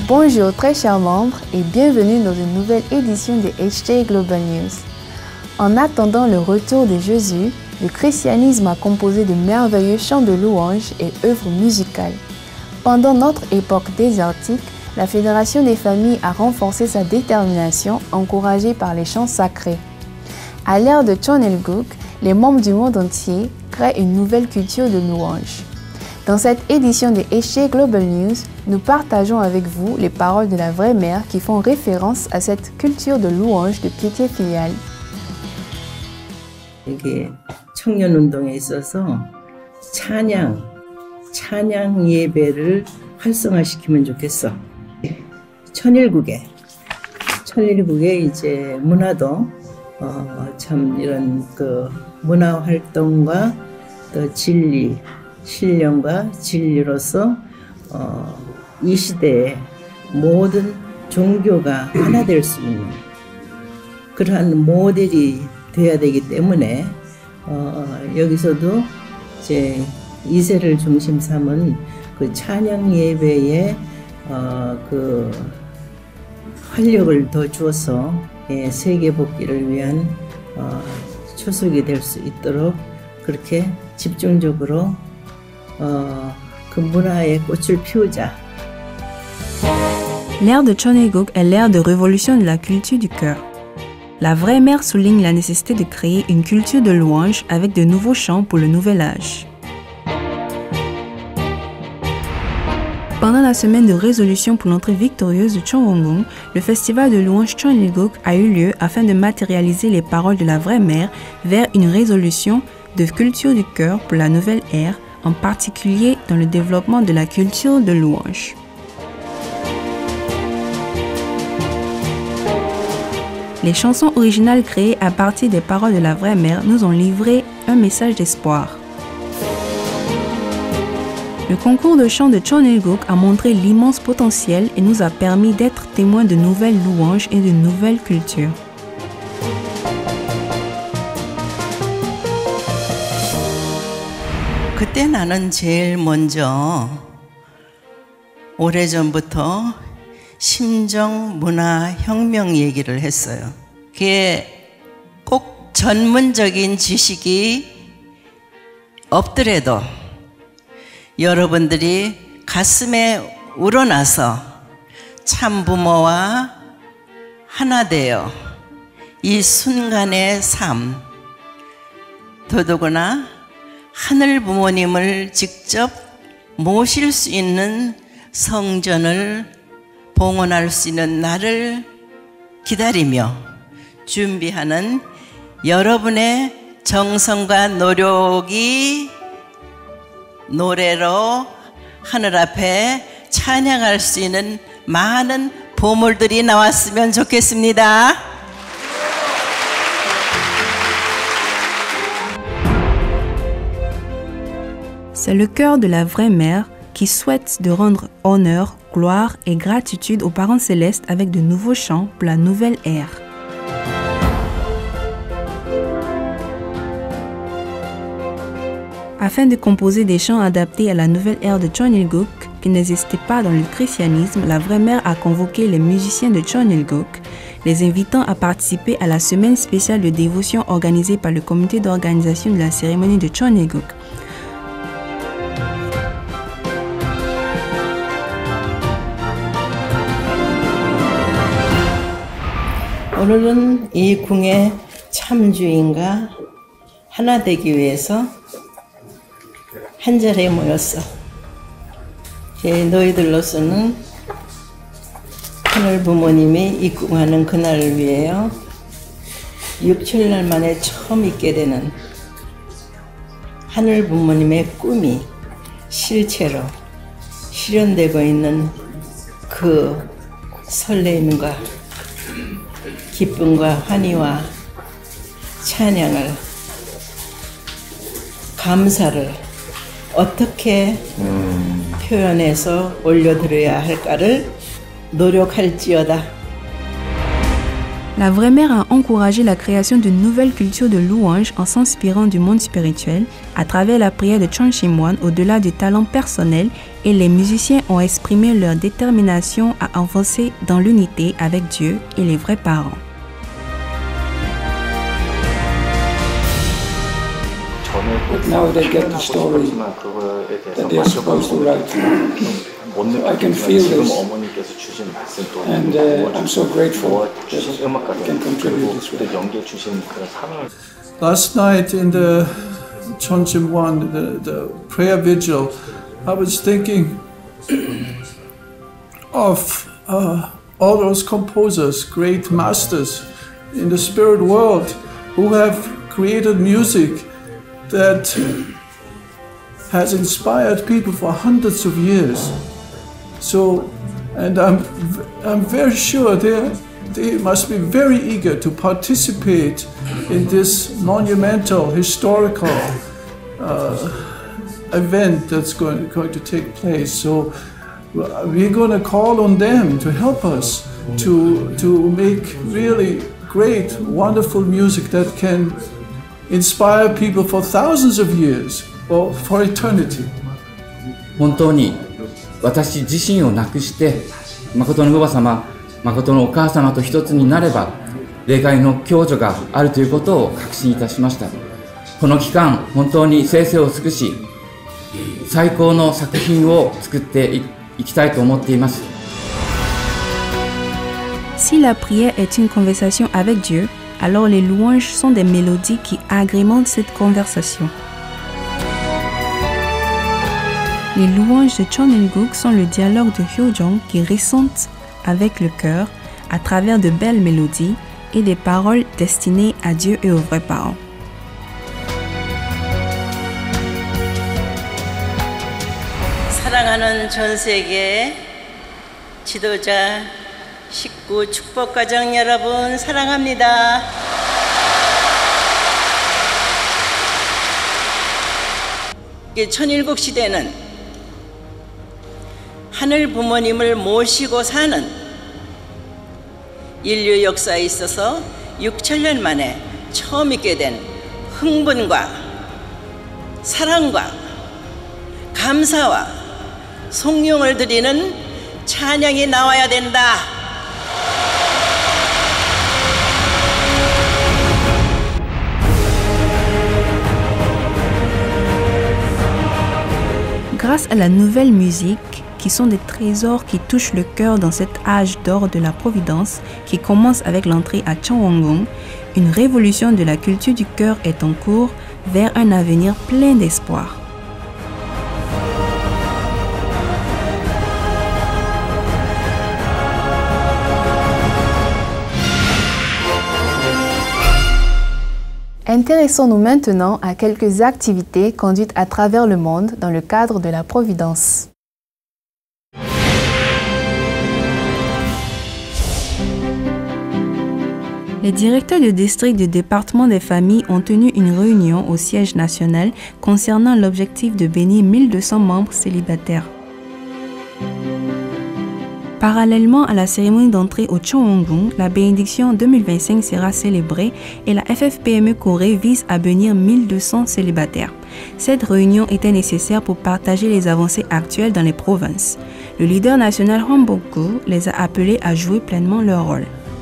Bonjour très chers membres et bienvenue dans une nouvelle édition de HJ Global News. En attendant le retour de Jésus, le christianisme a composé de merveilleux chants de louanges et œuvres musicales. Pendant notre époque désertique, la Fédération des familles a renforcé sa détermination, encouragée par les chants sacrés. À l'ère de Chon Il Guk, les membres du monde entier créent une nouvelle culture de louange. Dans cette édition de HJ Global News, nous partageons avec vous les paroles de la vraie mère qui font référence à cette culture de louange de piété filiale. 이게 청년 운동에 있어서 찬양 예배를 활성화시키면 좋겠어. 천일국에 이제 문화도 참 이런 그 문화 활동과 또 신령과 진리로서 이 시대에 모든 종교가 하나 될 수 있는 그러한 모델이 돼야 되기 때문에 여기서도 이제 2세를 중심 삼은 그 찬양 예배에 그 활력을 더 주어서 세계 복귀를 위한 초석이 될 수 있도록 그렇게 집중적으로 그 문화의 꽃을 피우자. L'ère de Chon Il Guk est l'ère de révolution de la culture du cœur. La vraie mère souligne la nécessité de créer une culture de louange avec de nouveaux chants pour le nouvel âge. Pendant la semaine de résolution pour l'entrée victorieuse de Chonwongung, le festival de louange Chon Il Guk a eu lieu afin de matérialiser les paroles de la vraie mère vers une résolution de culture du cœur pour la nouvelle ère, en particulier dans le développement de la culture de louange. Les chansons originales créées à partir des paroles de la vraie mère nous ont livré un message d'espoir. Le concours de chant de Chon Il Guk a montré l'immense potentiel et nous a permis d'être témoins de nouvelles louanges et de nouvelles cultures. 그때 나는 제일 먼저 오래전부터 심정 문화 혁명 얘기를 했어요. 그게 꼭 전문적인 지식이 없더라도 여러분들이 가슴에 우러나서 참부모와 하나 되어 이 순간의 삶, 더더구나 하늘 부모님을 직접 모실 수 있는 성전을 봉헌할 수 있는 날을 기다리며 준비하는 여러분의 정성과 노력이 노래로 하늘 앞에 찬양할 수 있는 많은 보물들이 나왔으면 좋겠습니다. C'est le cœur de la vraie mère qui souhaite de rendre honneur, gloire et gratitude aux parents célestes avec de nouveaux chants pour la nouvelle ère. Afin de composer des chants adaptés à la nouvelle ère de Chon Il Guk, qui n'existait pas dans le christianisme, la vraie mère a convoqué les musiciens de Chon Il Guk, les invitant à participer à la semaine spéciale de dévotion organisée par le comité d'organisation de la cérémonie de Chon Il Guk. 오늘은 이 궁의 참주인과 하나 되기 위해서 한 자리에 모였어. 너희들로서는 하늘 부모님이 입궁하는 그날을 위하여 6-7날 만에 처음 있게 되는 하늘 부모님의 꿈이 실체로 실현되고 있는 그 설레임과 기쁨과 환희와 찬양을 감사를 어떻게 표현해서 올려드려야 할까를 노력할지어다. La Vraie Mère a encouragé la création de nouvelles cultures de louange en s'inspirant du monde spirituel à travers la prière de Chon Shim-wan au-delà du talent personnel, et les musiciens ont exprimé leur détermination à avancer dans l'unité avec Dieu et les vrais parents. But now they get the story that they're supposed to write. I can feel this, and I'm so grateful that I can contribute this way. Last night in the Chon Shim-wan, the prayer vigil, I was thinking of all those composers, great masters in the spirit world who have created music that has inspired people for hundreds of years. So, and I'm very sure they must be very eager to participate in this monumental historical event that's going to take place. So we're going to call on them to help us to make really great, wonderful music that can inspire people for thousands of years or for eternity. 本当に私自身をなくして誠のおば様、誠のお母様と一つになれば霊界の共助があるということを確信いたしました。この期間本当に生々を尽くし最高の作品を作っていきたいと思っています。 Si la prière est une conversation avec Dieu, alors les louanges sont des mélodies qui agrémentent cette conversation. Les louanges de Chon Il-guk sont le dialogue de Hyojong qui ressente avec le cœur à travers de belles mélodies et des paroles destinées à Dieu et aux vrais parents. 사랑하는 전 세계 지도자, 식구, 축복가정 여러분 사랑합니다. 천일국 시대는 하늘 부모님을 모시고 사는 인류 역사에 있어서 6천년 만에 처음 있게 된 흥분과 사랑과 감사와 송용을 드리는 찬양이 나와야 된다. Grâce à la nouvelle musique, qui sont des trésors qui touchent le cœur dans cet âge d'or de la Providence, qui commence avec l'entrée à Changwon-gong, une révolution de la culture du cœur est en cours vers un avenir plein d'espoir. Intéressons-nous maintenant à quelques activités conduites à travers le monde dans le cadre de la Providence. Les directeurs de district du département des familles ont tenu une réunion au siège national concernant l'objectif de bénir 1200 membres célibataires. Parallèlement à la cérémonie d'entrée au Chongwon-gong, la bénédiction 2025 sera célébrée et la FFPME Corée vise à bénir 1200 célibataires. Cette réunion était nécessaire pour partager les avancées actuelles dans les provinces. Le leader national Hwang Bok-gu les a appelés à jouer pleinement leur rôle.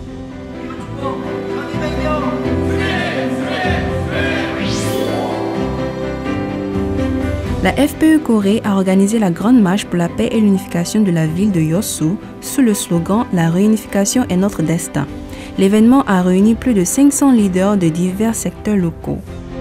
La FPE Corée a organisé la grande marche pour la paix et l'unification de la ville de Yeosu sous le slogan « La réunification est notre destin ». L'événement a réuni plus de 500 leaders de divers secteurs locaux.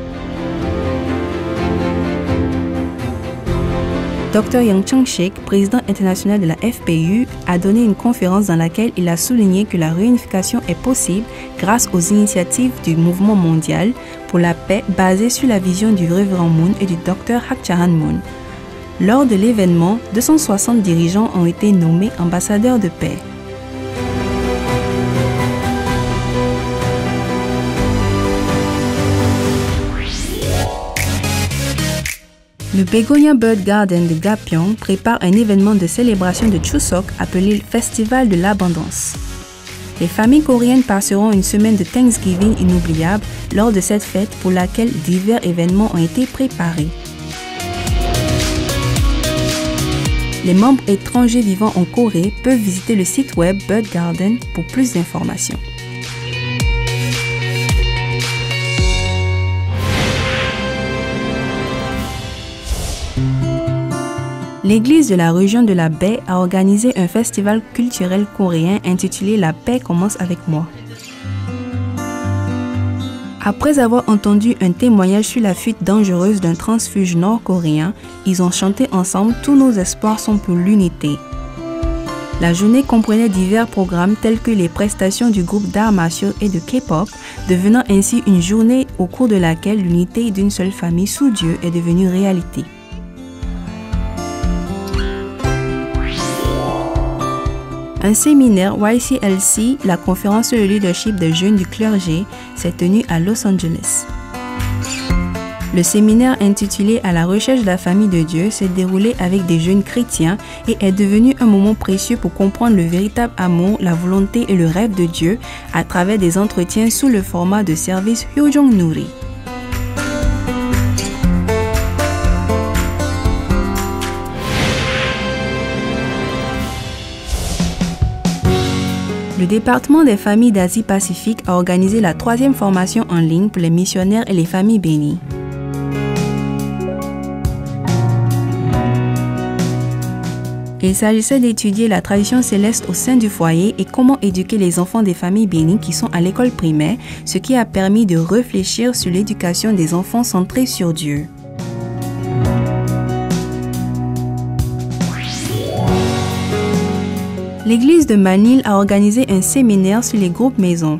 Dr Yang Chang-sik, président international de la FPU, a donné une conférence dans laquelle il a souligné que la réunification est possible grâce aux initiatives du mouvement mondial pour la paix basée sur la vision du révérend Moon et du Dr Hak Ja-han Moon. Lors de l'événement, 260 dirigeants ont été nommés ambassadeurs de paix. Le Begonia Bird Garden de Gapyeong prépare un événement de célébration de Chuseok appelé le Festival de l'Abondance. Les familles coréennes passeront une semaine de Thanksgiving inoubliable lors de cette fête pour laquelle divers événements ont été préparés. Les membres étrangers vivant en Corée peuvent visiter le site web Bud Garden pour plus d'informations. L'église de la région de la Baie a organisé un festival culturel coréen intitulé La paix commence avec moi. Après avoir entendu un témoignage sur la fuite dangereuse d'un transfuge nord-coréen, ils ont chanté ensemble « Tous nos espoirs sont pour l'unité ». La journée comprenait divers programmes tels que les prestations du groupe d'arts martiaux et de K-pop, devenant ainsi une journée au cours de laquelle l'unité d'une seule famille sous Dieu est devenue réalité. Un séminaire YCLC, la conférence sur le leadership des jeunes du clergé, s'est tenu à Los Angeles. Le séminaire intitulé « À la recherche de la famille de Dieu » s'est déroulé avec des jeunes chrétiens et est devenu un moment précieux pour comprendre le véritable amour, la volonté et le rêve de Dieu à travers des entretiens sous le format de service Hyojong Nuri. Le département des familles d'Asie-Pacifique a organisé la 3e formation en ligne pour les missionnaires et les familles bénies. Il s'agissait d'étudier la tradition céleste au sein du foyer et comment éduquer les enfants des familles bénies qui sont à l'école primaire, ce qui a permis de réfléchir sur l'éducation des enfants centrés sur Dieu. L'église de Manille a organisé un séminaire sur les groupes maisons.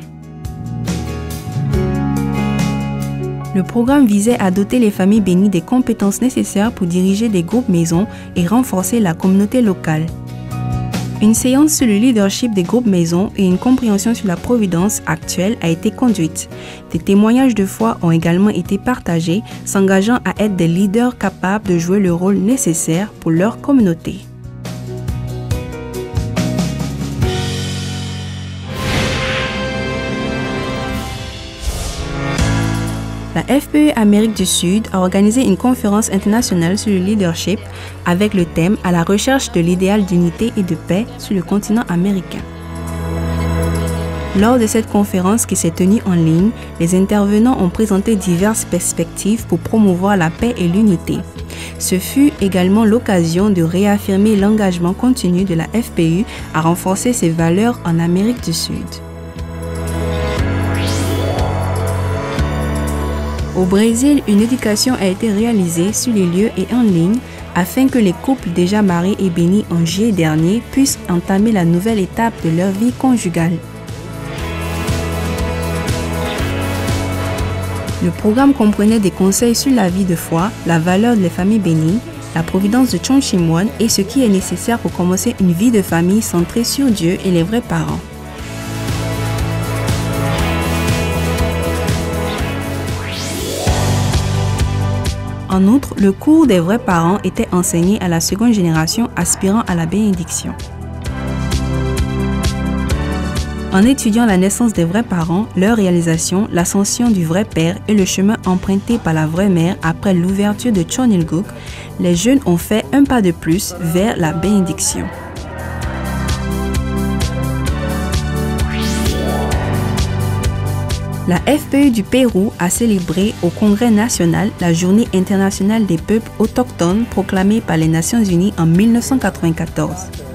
Le programme visait à doter les familles bénies des compétences nécessaires pour diriger des groupes maisons et renforcer la communauté locale. Une séance sur le leadership des groupes maisons et une compréhension sur la providence actuelle a été conduite. Des témoignages de foi ont également été partagés, s'engageant à être des leaders capables de jouer le rôle nécessaire pour leur communauté. La FPE Amérique du Sud a organisé une conférence internationale sur le leadership avec le thème « À la recherche de l'idéal d'unité et de paix sur le continent américain ». Lors de cette conférence qui s'est tenue en ligne, les intervenants ont présenté diverses perspectives pour promouvoir la paix et l'unité. Ce fut également l'occasion de réaffirmer l'engagement continu de la FPU à renforcer ses valeurs en Amérique du Sud. Au Brésil, une éducation a été réalisée sur les lieux et en ligne afin que les couples déjà mariés et bénis en juillet dernier puissent entamer la nouvelle étape de leur vie conjugale. Le programme comprenait des conseils sur la vie de foi, la valeur des familles bénies, la providence de Chon Shimwon et ce qui est nécessaire pour commencer une vie de famille centrée sur Dieu et les vrais parents. En outre, le cours des vrais parents était enseigné à la seconde génération aspirant à la bénédiction. En étudiant la naissance des vrais parents, leur réalisation, l'ascension du vrai père et le chemin emprunté par la vraie mère après l'ouverture de Chon Il-guk, les jeunes ont fait un pas de plus vers la bénédiction. La FPU du Pérou a célébré au Congrès national la Journée internationale des peuples autochtones proclamée par les Nations unies en 1994.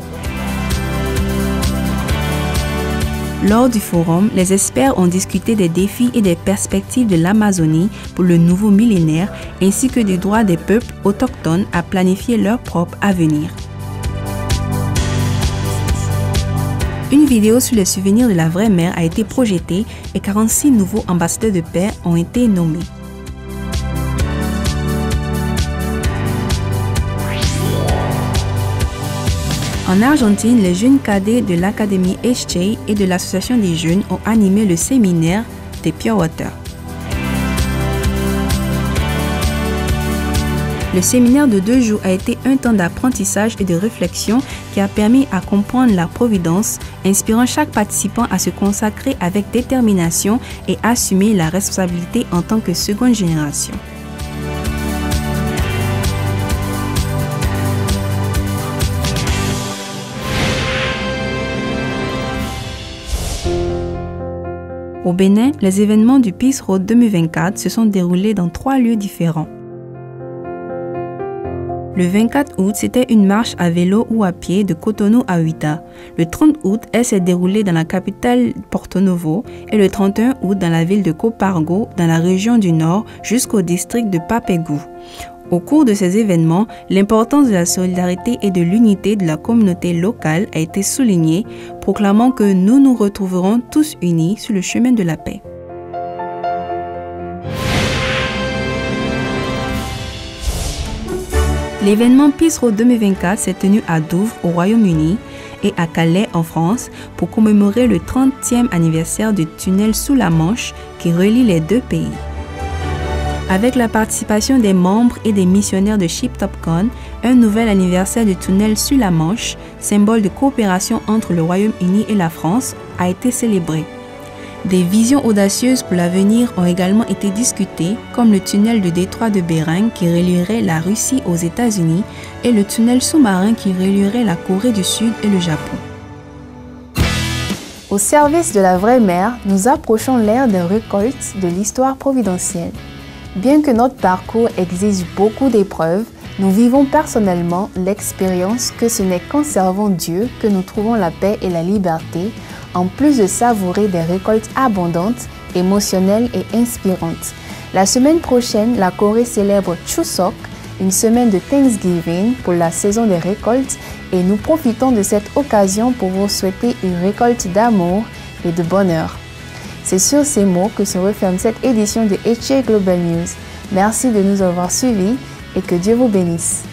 Lors du forum, les experts ont discuté des défis et des perspectives de l'Amazonie pour le nouveau millénaire ainsi que des droits des peuples autochtones à planifier leur propre avenir. Une vidéo sur les souvenirs de la vraie mère a été projetée et 46 nouveaux ambassadeurs de paix ont été nommés. En Argentine, les jeunes cadets de l'Académie HJ et de l'Association des jeunes ont animé le séminaire des Pure Water. Le séminaire de 2 jours a été un temps d'apprentissage et de réflexion qui a permis à comprendre la providence, inspirant chaque participant à se consacrer avec détermination et assumer la responsabilité en tant que seconde génération. Au Bénin, les événements du Peace Road 2024 se sont déroulés dans 3 lieux différents. Le 24 août, c'était une marche à vélo ou à pied de Cotonou à Ouidah. Le 30 août, elle s'est déroulée dans la capitale Porto Novo et le 31 août dans la ville de Copargo, dans la région du Nord, jusqu'au district de Papegou. Au cours de ces événements, l'importance de la solidarité et de l'unité de la communauté locale a été soulignée, proclamant que nous nous retrouverons tous unis sur le chemin de la paix. L'événement Peace Road 2024 s'est tenu à Douvres, au Royaume-Uni, et à Calais, en France, pour commémorer le 30e anniversaire du tunnel sous la Manche qui relie les 2 pays. Avec la participation des membres et des missionnaires de Ship Top Con, un nouvel anniversaire du tunnel sur la Manche, symbole de coopération entre le Royaume-Uni et la France, a été célébré. Des visions audacieuses pour l'avenir ont également été discutées, comme le tunnel de détroit de Bering qui relierait la Russie aux États-Unis et le tunnel sous-marin qui relierait la Corée du Sud et le Japon. Au service de la vraie mère, nous approchons l'ère des récoltes de l'histoire providentielle. Bien que notre parcours exige beaucoup d'épreuves, nous vivons personnellement l'expérience que ce n'est qu'en servant Dieu que nous trouvons la paix et la liberté, en plus de savourer des récoltes abondantes, émotionnelles et inspirantes. La semaine prochaine, la Corée célèbre Chuseok, une semaine de Thanksgiving pour la saison des récoltes, et nous profitons de cette occasion pour vous souhaiter une récolte d'amour et de bonheur. C'est sur ces mots que se referme cette édition de HJ Global News. Merci de nous avoir suivis et que Dieu vous bénisse.